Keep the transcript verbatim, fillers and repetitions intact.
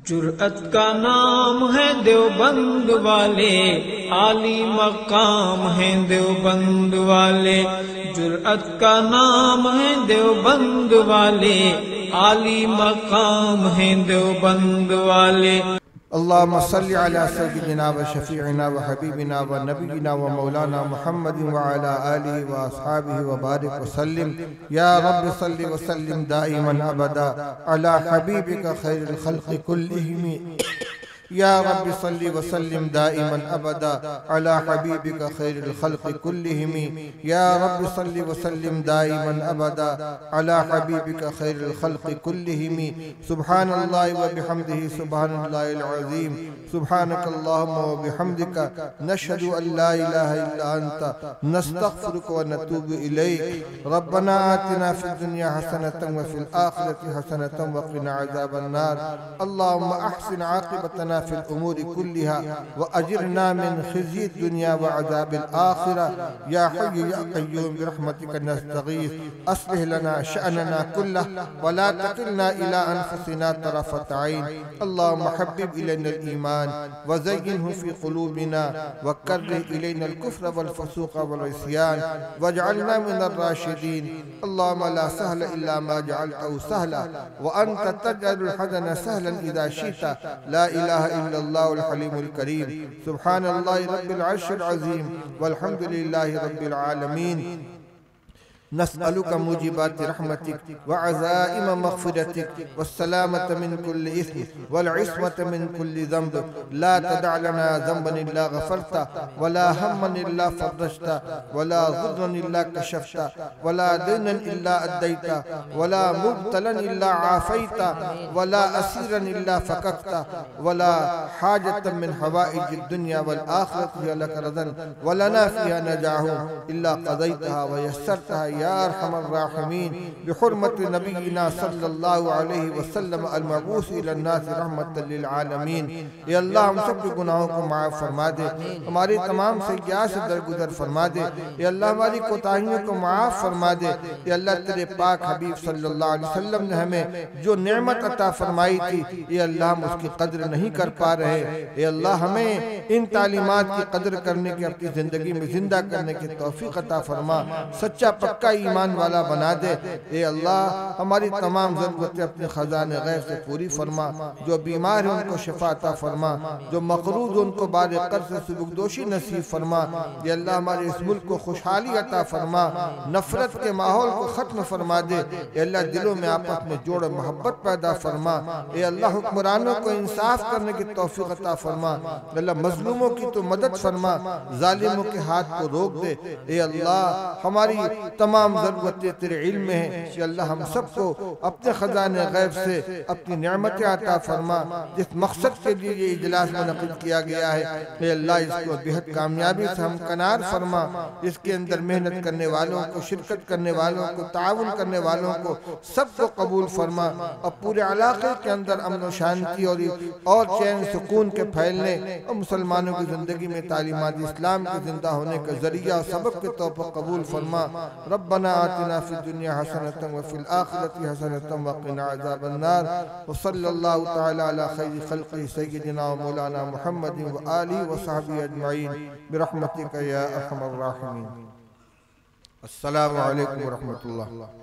जुर्अत का नाम है देवबंद वाले, आली मकाम है देवबंद वाले। जुर्अत का नाम है देवबंद वाले, आली मकाम है देवबंद वाले। अल्लाहुम्मा सल्लि अला सय्यिदिना व शफीइना व हबीबिना व नबीना व मौलाना मुहम्मदिन व अला आलिहि व अस्हाबिहि व बारिक व सल्लिम। या रब्बि सल्लि व सल्लिम दाइमन अबदा अला हबीबिका खैरिल खल्क़ि कुल्लिहिम। या रब्बि सल्लि व सल्लिम दाइमन अबदा अला हबीबिका खैरिल खल्क़ि कुल्लिहिम। या रब्बि सल्लि व सल्लिम दाइमन अबदा अला हबीबिका खैरिल खल्क़ि कुल्लिहिम। सुब्हानल्लाहि व बिहम्दिहि सुब्हानल्लाहिल अज़ीम। सुब्हानकल्लाहुम्मा व बिहम्दिका नशहदु अन ला इलाहा इल्ला अंता नस्तग़फिरुका व नतूबु इलैक। रब्बना आतिना फिद दुनिया हसनतन व फिल आखिरति हसनतन व क़िना अज़ाबन नार। अल्लाहुम्मा अहसिन आक़िबतना फिल उमूरि कुल्लिहा व अजिरना मिन ख़िज़्यि दुनिया व अज़ाबिल आखिरा। या हय्यु या क़य्यूम बिरहमतिका नस्तगीस। अस्लिह लना शअनना कुल्लह व ला तकिलना इला अनफुसिना तरफ़त ऐन। अल्लाहुम्मा हब्बिब इलैनल ईमान व ज़य्यिनहु फ़ी क़ुलूबिना व कर्रिह इलैनल कुफ़्र वल फ़ुसूक़ वल इस्यान वजअलना मिनर राशिदीन। अल्लाहुम्मा ला सहला इल्ला मा जअलतहु सहला व अंत तजअलुल हज़न सहलन इज़ा शि'ता। ला इलाहा इल्लल्लाहुल हलीमुल करीम। सुब्हानल्लाहि रब्बिल अर्शिल अज़ीम वल्हम्दुलिल्लाहि रब्बिल आलमीन। नस्अलुका मुजीबाति रहमतिक व अज़ाइम मग़फ़िरतिक वस्सलामत मिन कुल्लि इस्म वल इस्मत मिन कुल्लि ज़ंब। ला तदअ लना ज़ंबन इल्ला गफ़रता वला हम्मन इल्ला फ़रजता वला ज़ुर्रन इल्ला कशफ़ता वला दीनन इल्ला अद्दैता वला मुब्तलन इल्ला आफ़ैता वला असीरन इल्ला फ़ककता वला हाजतन मिन हवाइजिद दुनिया वल आखिरति हिय लक रज़न वलना फ़ीहा नजाहुन इल्ला क़ज़ैतहा व यस्सरतहा या अरहमर राहिमीन। बिहुर्मति नबीना सल्लल्लाहु अलैहि वसल्लम अल मबूस इलन नास रहमतल लिल आलमीन। या अल्लाह हम सब के गुनाहों को माफ़ फरमा दे, हमारी तमाम सय्यात से दरगुजर फरमा दे। या अल्लाह हमारी कोताहियों को माफ़ फरमा दे। या अल्लाह तेरे पाक हबीब सल्लल्लाहु अलैहि वसल्लम ने हमें जो नेमत अता फरमाई थी, या अल्लाह हम उसकी कद्र नहीं कर पा रहे। या अल्लाह हमें इन तालीमात की कद्र करने की, अपनी ज़िंदगी में जिंदा करने की तौफीक अता फरमा, सच्चा पक्का ईमान वाला बना दे। ए अल्लाह हमारी तमाम ज़रूरतें अपने खजाने गैब से पूरी फरमा। जो बीमार हैं उनको शिफा अता फरमा, जो मक़रूज़ उनको बारे कर्ज़ से सुबुकदोशी नसीब फरमा। या अल्लाह हमारे इस मुल्क को खुशहाली अता फरमा, नफरत के माहौल को ख़त्म फरमा दे। या अल्लाह दिलों में आपस में जोड़ मोहब्बत पैदा फरमा। या अल्लाह हुक्मरानों को इंसाफ करने की तौफीक अता फरमा। अल्लाह मज़लूमों की तो मदद फरमा, ज़ालिमों के हाथ को रोक दे। ए अल्लाह हमारी तमाम ज़रूरतें तेरे इल्म में है। कि अल्लाह हम सबको अपने खजाने गैब से अपनी नेमतें अता फरमा। जिस मकसद के लिए ये इजलास मुनक़िद किया गया है, हे अल्लाह इसको बेहद कामयाबी से हम कनार फरमा। इसके अंदर मेहनत करने वालों को, शिरकत करने वालों को, ताउन करने वालों को सबको कबूल फरमा। और पूरे इलाके के अंदर अमन व शांति और और चैन सुकून के फैलने और मुसलमानों की ज़िंदगी में तालीमात इस्लाम के ज़िंदा होने का ज़रिया सबक के तौर पर कबूल फरमा। रब्बना आतिना फिद दुनिया हसनतन व फिल आखिरति हसनतन व क़िना अज़ाबन नार। व सल्लल्लाहु तआला अला खैरि ख़ल्क़ि सय्यिदिना व मौलाना मुहम्मदिन व आलिहि व सहबिहि अजमईन बिरहमतिका या अरहमर राहिमीन। अस्सलामु अलैकुम व रहमतुल्लाह।